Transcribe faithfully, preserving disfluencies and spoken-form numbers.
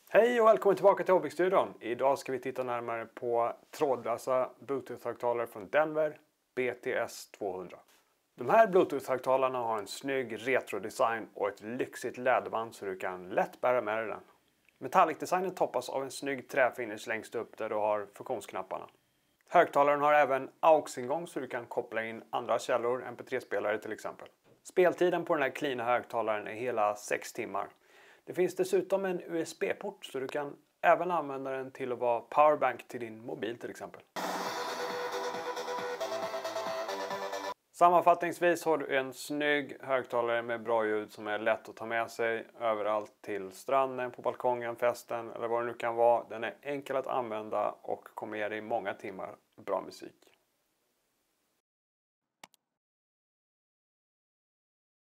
Hej och välkommen tillbaka till Hobbystudion. Idag ska vi titta närmare på trådlösa Bluetooth-högtalare från Denver, B T S tvåhundra. De här Bluetooth-högtalarna har en snygg retro-design och ett lyxigt läderband så du kan lätt bära med dig den. Metallic-designen toppas av en snygg träfinish längst upp där du har funktionsknapparna. Högtalaren har även A U X-ingång så du kan koppla in andra källor, M P tre-spelare till exempel. Speltiden på den här cleana högtalaren är hela sex timmar. Det finns dessutom en U S B-port så du kan även använda den till att vara powerbank till din mobil till exempel. Sammanfattningsvis har du en snygg högtalare med bra ljud som är lätt att ta med sig överallt till stranden, på balkongen, festen eller vad det nu kan vara. Den är enkel att använda och kommer ge dig många timmar bra musik.